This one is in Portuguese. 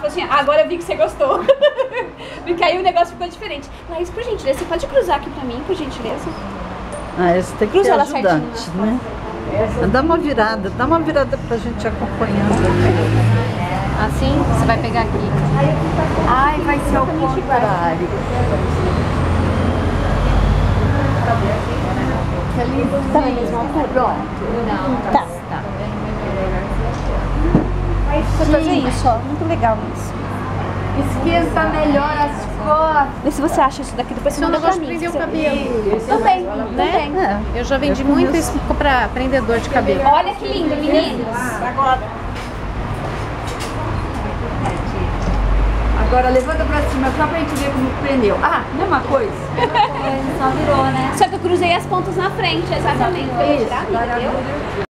falou assim, agora eu vi que você gostou. Porque aí o negócio ficou diferente. Laís, por gentileza, você pode cruzar aqui pra mim, por gentileza? Ah, esse tem que Cruza ter ela ajudante, certinho, né? Dá uma virada pra gente acompanhando aqui. Assim, você vai pegar aqui. Ai, vai ser o contrário. Tá na mesma altura? Pronto. Tá. Vou fazer isso, ó. Muito legal isso. Esquenta melhor as costas. Vê se você acha isso daqui, depois você Eu manda não pra gosto de mim. prender o Você- cabelo. Também, Né? também. Eu já vendi muito isso pra prendedor de cabelo. Olha que lindo, meninos. Agora levanta pra cima só pra gente ver como prendeu. Ah, mesma coisa. Só virou, né? Só que eu cruzei as pontas na frente, exatamente. Pra eu tirar, Agora entendeu?